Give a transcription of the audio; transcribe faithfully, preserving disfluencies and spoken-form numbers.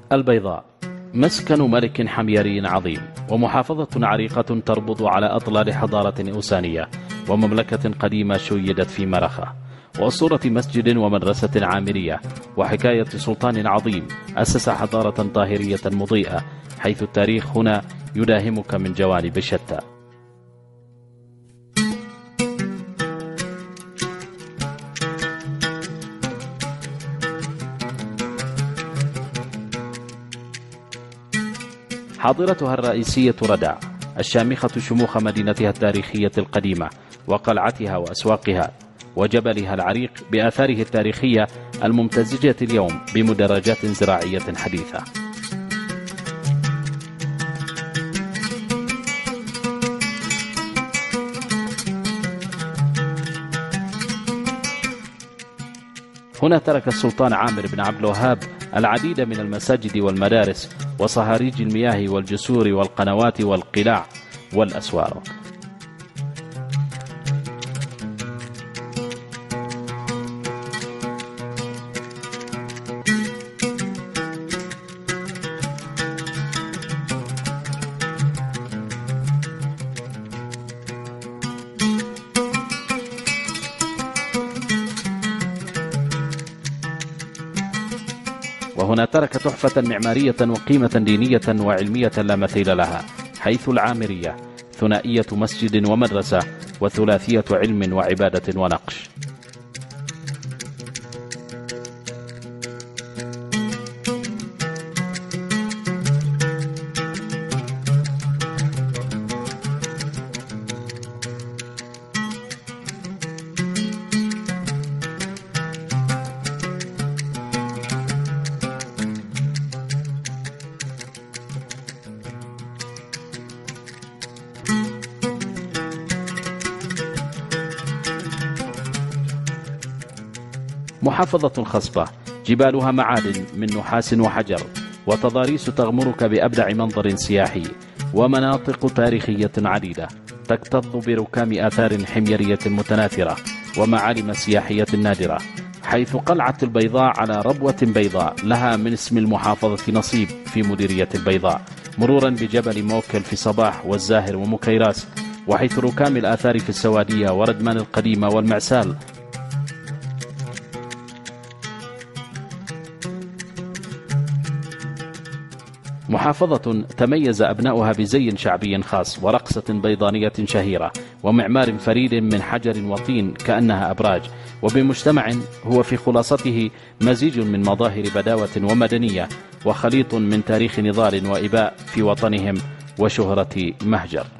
البيضاء مسكن ملك حميري عظيم، ومحافظة عريقة تربض على أطلال حضارة أوسانية، ومملكة قديمة شيدت في مرخة، وأسطورة مسجد ومدرسة عامرية، وحكاية سلطان عظيم أسس حضارة طاهرية مضيئة، حيث التاريخ هنا يداهمك من جوانب شتى. حاضرتها الرئيسية ردع، الشامخة شموخ مدينتها التاريخية القديمة وقلعتها وأسواقها وجبلها العريق بآثاره التاريخية الممتزجة اليوم بمدرجات زراعية حديثة. هنا ترك السلطان عامر بن عبد الوهاب العديد من المساجد والمدارس وصهاريج المياه والجسور والقنوات والقلاع والأسوار. وهنا ترك تحفة معمارية وقيمة دينية وعلمية لا مثيل لها، حيث العامرية ثنائية مسجد ومدرسة وثلاثية علم وعبادة ونقش. محافظة خصبة جبالها معادن من نحاس وحجر، وتضاريس تغمرك بأبدع منظر سياحي، ومناطق تاريخية عديدة تكتظ بركام آثار حميرية متناثرة ومعالم سياحية نادرة، حيث قلعة البيضاء على ربوة بيضاء لها من اسم المحافظة نصيب في مديرية البيضاء، مرورا بجبل موكل في صباح والزاهر ومكيراس، وحيث ركام الآثار في السوادية وردمان القديمة والمعسال. محافظة تميز أبناؤها بزي شعبي خاص ورقصة بيضانية شهيرة ومعمار فريد من حجر وطين كأنها أبراج، وبمجتمع هو في خلاصته مزيج من مظاهر بداوة ومدنية وخليط من تاريخ نضال وإباء في وطنهم وشهرة مهجر.